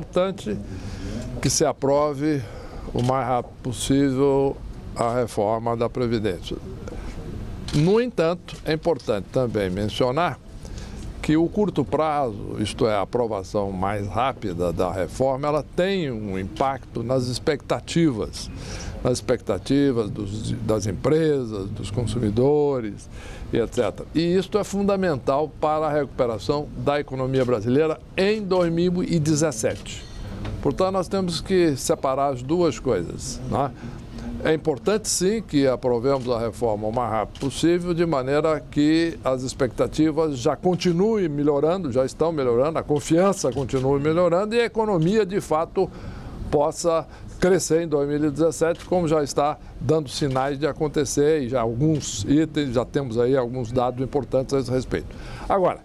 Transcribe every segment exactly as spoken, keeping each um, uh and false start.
importante que se aprove o mais rápido possível a reforma da Previdência. No entanto, é importante também mencionar que o curto prazo, isto é, a aprovação mais rápida da reforma, ela tem um impacto nas expectativas, nas expectativas dos, das empresas, dos consumidores e etcétera. E isto é fundamental para a recuperação da economia brasileira em dois mil e dezessete. Portanto, nós temos que separar as duas coisas, né? É importante, sim, que aprovemos a reforma o mais rápido possível, de maneira que as expectativas já continuem melhorando, já estão melhorando, a confiança continue melhorando e a economia, de fato, possa crescer em dois mil e dezessete, como já está dando sinais de acontecer, e já alguns itens, já temos aí alguns dados importantes a esse respeito. Agora,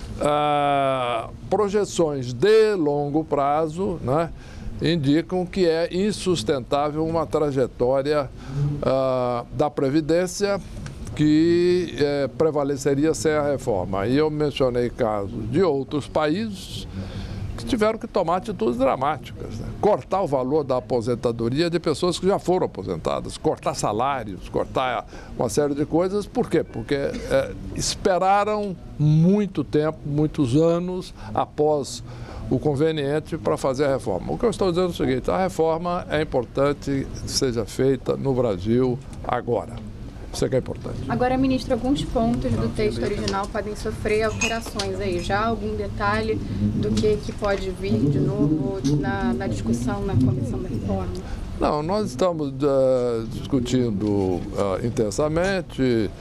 ah, projeções de longo prazo, né, indicam que é insustentável uma trajetória ah, da Previdência que eh, prevaleceria sem a reforma. E eu mencionei casos de outros países que tiveram que tomar atitudes dramáticas, né? Cortar o valor da aposentadoria de pessoas que já foram aposentadas, cortar salários, cortar uma série de coisas. Por quê? Porque eh, esperaram muito tempo, muitos anos após o conveniente para fazer a reforma. O que eu estou dizendo é o seguinte: a reforma é importante que seja feita no Brasil agora. Isso é que é importante. Agora, ministro, alguns pontos do texto original podem sofrer alterações aí. Já algum detalhe do que, que pode vir de novo na, na discussão na comissão da reforma? Não, nós estamos uh, discutindo uh, intensamente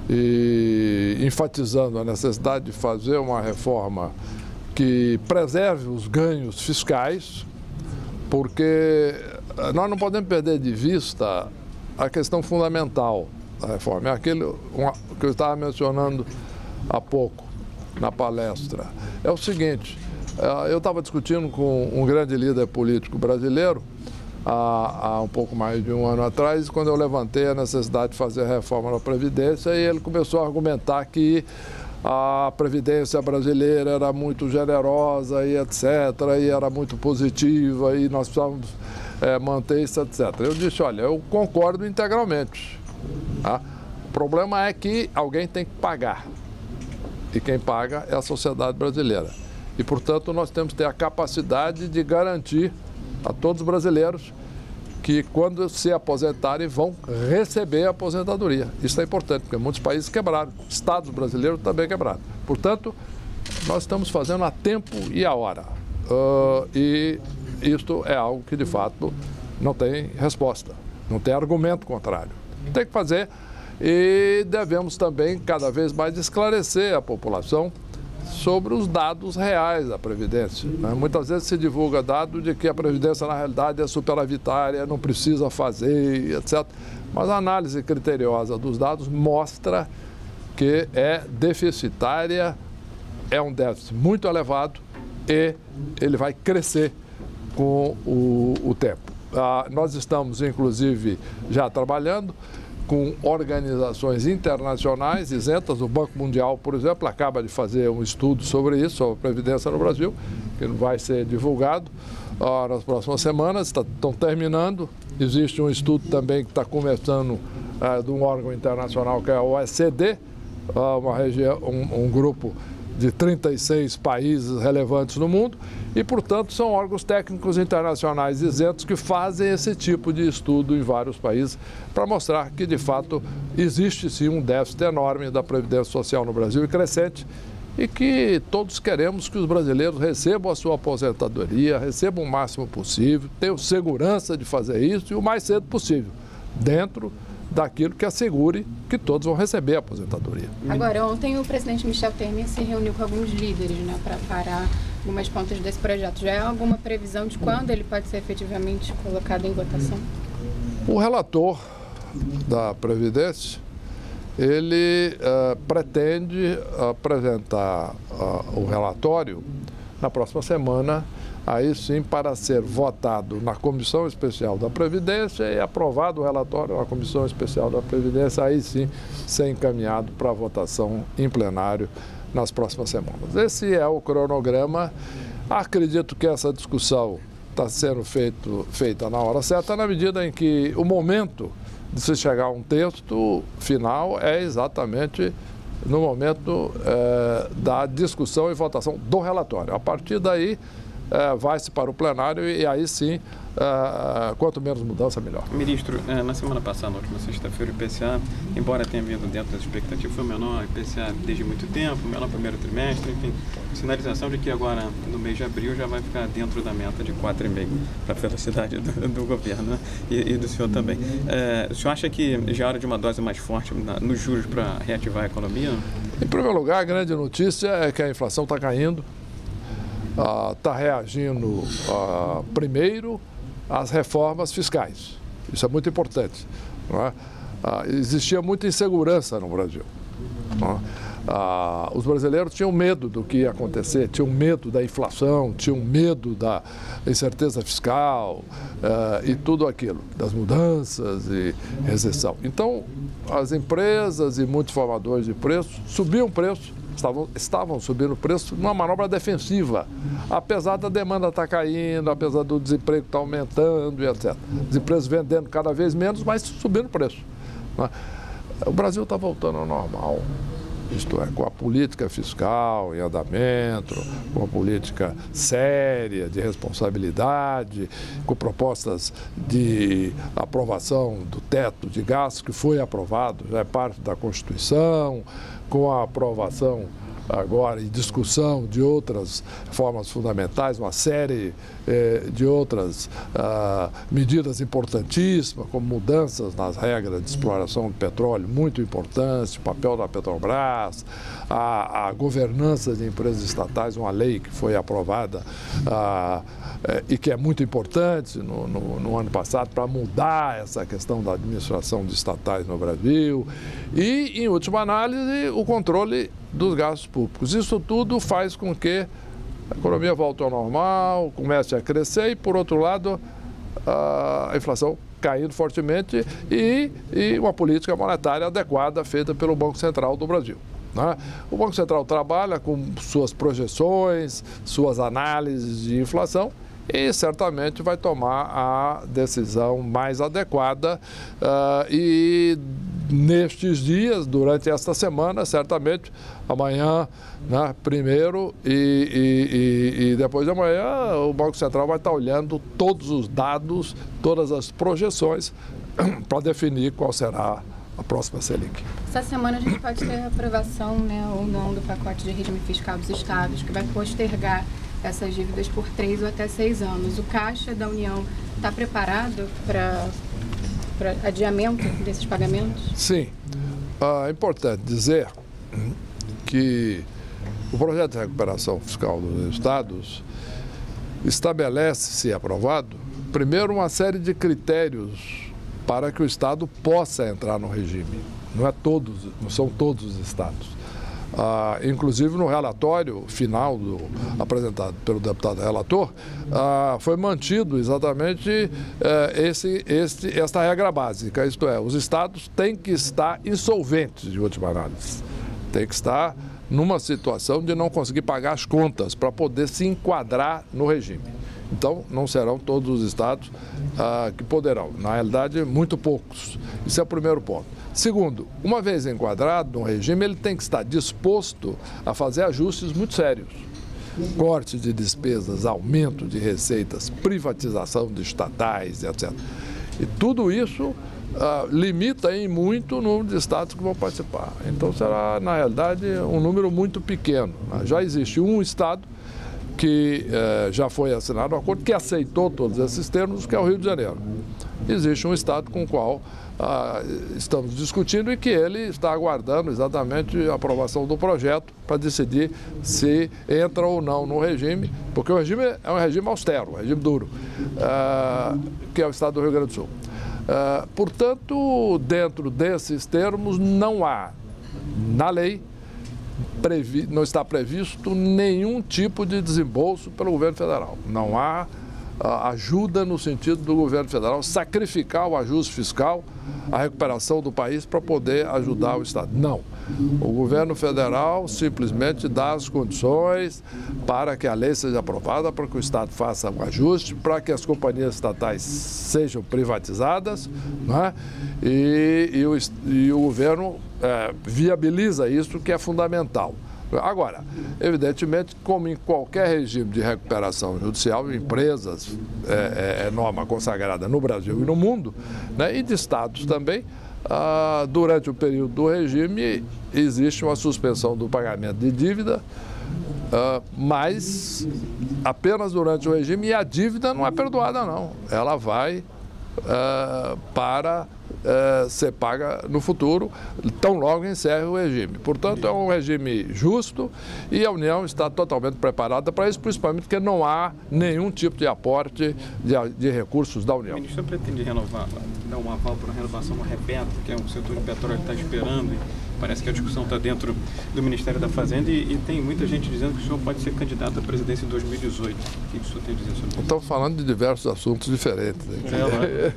e enfatizando a necessidade de fazer uma reforma que preserve os ganhos fiscais, porque nós não podemos perder de vista a questão fundamental da reforma. É aquele uma, que eu estava mencionando há pouco na palestra. É o seguinte, eu estava discutindo com um grande líder político brasileiro há, há um pouco mais de um ano atrás, quando eu levantei a necessidade de fazer a reforma da Previdência, e ele começou a argumentar que a Previdência brasileira era muito generosa e etcétera, e era muito positiva, e nós precisávamos é, manter isso, etcétera. Eu disse, olha, eu concordo integralmente. Tá? O problema é que alguém tem que pagar, e quem paga é a sociedade brasileira. E, portanto, nós temos que ter a capacidade de garantir a todos os brasileiros que, quando se aposentarem, vão receber a aposentadoria. Isso é importante, porque muitos países quebraram, estados brasileiros também quebraram. Portanto, nós estamos fazendo a tempo e a hora. Uh, e isto é algo que, de fato, não tem resposta, não tem argumento contrário. Tem que fazer, e devemos também, cada vez mais, esclarecer a população sobre os dados reais da Previdência. Né? Muitas vezes se divulga dado de que a Previdência, na realidade, é superavitária, não precisa fazer, etcétera. Mas a análise criteriosa dos dados mostra que é deficitária, é um déficit muito elevado e ele vai crescer com o, o tempo. Ah, nós estamos, inclusive, já trabalhando com organizações internacionais isentas. O Banco Mundial, por exemplo, acaba de fazer um estudo sobre isso, sobre a Previdência no Brasil, que vai ser divulgado ah, nas próximas semanas, estão terminando. Existe um estudo também que está começando ah, de um órgão internacional que é a O E C D, ah, uma região, um, um grupo de trinta e seis países relevantes no mundo, e, portanto, são órgãos técnicos internacionais isentos que fazem esse tipo de estudo em vários países para mostrar que, de fato, existe sim um déficit enorme da Previdência Social no Brasil e crescente, e que todos queremos que os brasileiros recebam a sua aposentadoria, recebam o máximo possível, tenham segurança de fazer isso e o mais cedo possível, dentro daquilo que assegure que todos vão receber a aposentadoria. Agora, ontem o presidente Michel Temer se reuniu com alguns líderes, né, para parar algumas pontas desse projeto. Já há alguma previsão de quando ele pode ser efetivamente colocado em votação? O relator da Previdência, ele uh, pretende apresentar uh, o relatório na próxima semana, aí sim para ser votado na Comissão Especial da Previdência e aprovado o relatório na Comissão Especial da Previdência, aí sim ser encaminhado para votação em plenário nas próximas semanas. Esse é o cronograma. Acredito que essa discussão está sendo feito, feita na hora certa, na medida em que o momento de se chegar a um texto final é exatamente no momento é, da discussão e votação do relatório. A partir daí, é, vai-se para o plenário e aí sim, é, quanto menos mudança, melhor. Ministro, é, na semana passada, na última sexta-feira, o I P C A, embora tenha vindo dentro das expectativas, foi o menor I P C A desde muito tempo, o menor primeiro trimestre, enfim, sinalização de que agora, no mês de abril, já vai ficar dentro da meta de quatro vírgula cinco para a velocidade do, do governo, né? e, e do senhor também. É, o senhor acha que já é hora de uma dose mais forte na, nos juros para reativar a economia? Em primeiro lugar, a grande notícia é que a inflação está caindo, está uh, reagindo uh, primeiro às reformas fiscais. Isso é muito importante. Não é? uh, existia muita insegurança no Brasil. Não é? uh, os brasileiros tinham medo do que ia acontecer, tinham medo da inflação, tinham medo da incerteza fiscal uh, e tudo aquilo, das mudanças e recessão. Então, as empresas e muitos formadores de preços subiam o preço, Estavam, estavam subindo o preço numa manobra defensiva, apesar da demanda estar caindo, apesar do desemprego estar aumentando e etcétera. As empresas vendendo cada vez menos, mas subindo o preço. O Brasil está voltando ao normal, isto é, com a política fiscal em andamento, com a política séria de responsabilidade, com propostas de aprovação do teto de gastos que foi aprovado, já é parte da Constituição, com a aprovação agora e discussão de outras formas fundamentais, uma série eh, de outras ah, medidas importantíssimas, como mudanças nas regras de exploração do petróleo, muito importantes, o papel da Petrobras, a, a governança de empresas estatais, uma lei que foi aprovada ah, eh, e que é muito importante no, no, no ano passado para mudar essa questão da administração de estatais no Brasil e, em última análise, o controle dos gastos públicos. Isso tudo faz com que a economia volte ao normal, comece a crescer e, por outro lado, a inflação caindo fortemente e, e uma política monetária adequada feita pelo Banco Central do Brasil. Né? O Banco Central trabalha com suas projeções, suas análises de inflação e certamente vai tomar a decisão mais adequada uh, e nestes dias, durante esta semana, certamente, amanhã, né, primeiro e, e, e, e depois de amanhã, o Banco Central vai estar olhando todos os dados, todas as projeções para definir qual será a próxima Selic. Essa semana a gente pode ter a aprovação, né, ou não do pacote de regime fiscal dos estados, que vai postergar essas dívidas por três ou até seis anos. O Caixa da União está preparado para para adiamento desses pagamentos? Sim. É importante dizer que o projeto de recuperação fiscal dos estados estabelece, se aprovado, primeiro uma série de critérios para que o estado possa entrar no regime. Não é todos, não são todos os estados. Ah, inclusive no relatório final do, apresentado pelo deputado relator, ah, foi mantido exatamente eh, esse, esse, esta regra básica, isto é, os estados têm que estar insolventes, de última análise, têm que estar numa situação de não conseguir pagar as contas para poder se enquadrar no regime. Então, não serão todos os estados ah, que poderão, na realidade, muito poucos. Isso é o primeiro ponto. Segundo, uma vez enquadrado no regime, ele tem que estar disposto a fazer ajustes muito sérios. Corte de despesas, aumento de receitas, privatização de estatais, etcétera. E tudo isso ah, limita em muito o número de estados que vão participar. Então, será, na realidade, um número muito pequeno. Já existe um estado que eh, já foi assinado um acordo que aceitou todos esses termos, que é o Rio de Janeiro. Existe um estado com o qual ah, estamos discutindo e que ele está aguardando exatamente a aprovação do projeto para decidir se entra ou não no regime, porque o regime é um regime austero, um regime duro, ah, que é o estado do Rio Grande do Sul. Ah, portanto, dentro desses termos, não há na lei, Previ, não está previsto nenhum tipo de desembolso pelo governo federal. Não há ajuda no sentido do governo federal sacrificar o ajuste fiscal, a recuperação do país para poder ajudar o Estado. Não. O governo federal simplesmente dá as condições para que a lei seja aprovada, para que o Estado faça o ajuste, para que as companhias estatais sejam privatizadas, né? e, e, o, e o governo é, viabiliza isso, que é fundamental. Agora, evidentemente, como em qualquer regime de recuperação judicial, empresas, é, é norma consagrada no Brasil e no mundo, né, e de estados também, ah, durante o período do regime existe uma suspensão do pagamento de dívida, ah, mas apenas durante o regime, e a dívida não é perdoada não, ela vai ah, para... Uh, ser paga no futuro, tão logo encerre o regime. Portanto, é um regime justo e a União está totalmente preparada para isso, principalmente porque não há nenhum tipo de aporte de, de recursos da União. O ministro pretende renovar, dar um aval para a renovação do Repetro, que é um setor de petróleo que está esperando, e parece que a discussão está dentro do Ministério da Fazenda e, e tem muita gente dizendo que o senhor pode ser candidato à presidência em dois mil e dezoito. O que o senhor tem a dizer sobre isso? Estamos falando de diversos assuntos diferentes. É,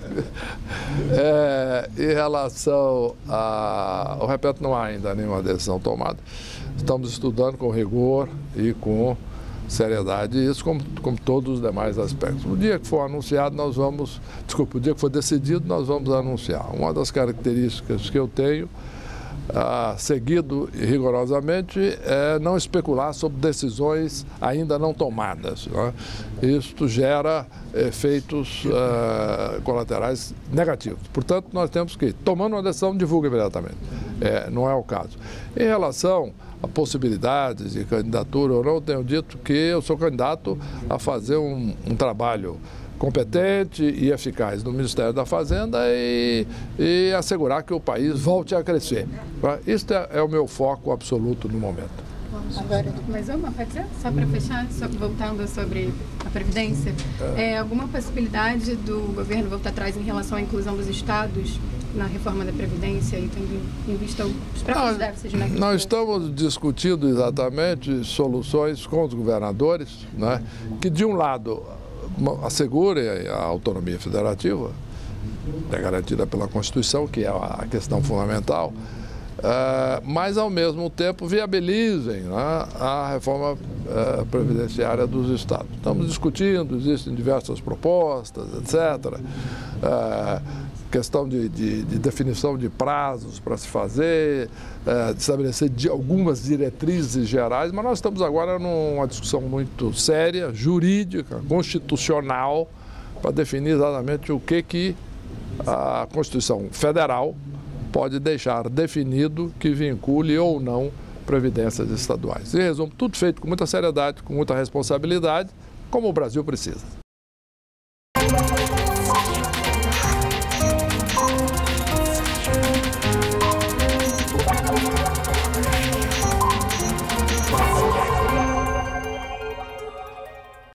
é, em relação ao Repetro, não há ainda nenhuma decisão tomada. Estamos estudando com rigor e com seriedade isso, como, como todos os demais aspectos. O dia que for anunciado, nós vamos... Desculpa, o dia que for decidido, nós vamos anunciar. Uma das características que eu tenho, ah, seguido rigorosamente, é não especular sobre decisões ainda não tomadas, né? Isso gera efeitos ah, colaterais negativos. Portanto, nós temos que, tomando uma decisão, divulga imediatamente. É, não é o caso. Em relação a possibilidades de candidatura ou não, eu tenho dito que eu sou candidato a fazer um, um trabalho competente e eficaz no Ministério da Fazenda e, e assegurar que o país volte a crescer. Isso é, é o meu foco absoluto no momento. Agora, mais uma, pode ser? Só para fechar, só voltando sobre a Previdência, é, alguma possibilidade do governo voltar atrás em relação à inclusão dos estados na reforma da Previdência e tendo em vista os próprios déficits, né? Nós estamos discutindo exatamente soluções com os governadores, né, que de um lado assegurem a autonomia federativa, é garantida pela Constituição, que é a questão fundamental, Uh, mas, ao mesmo tempo, viabilizem, né, a reforma uh, previdenciária dos estados. Estamos discutindo, existem diversas propostas, etcétera. Uh, questão de, de, de definição de prazos para se fazer, uh, de estabelecer de algumas diretrizes gerais, mas nós estamos agora numa discussão muito séria, jurídica, constitucional, para definir exatamente o que, que a Constituição Federal pode deixar definido que vincule ou não previdências estaduais. Em resumo, tudo feito com muita seriedade, com muita responsabilidade, como o Brasil precisa.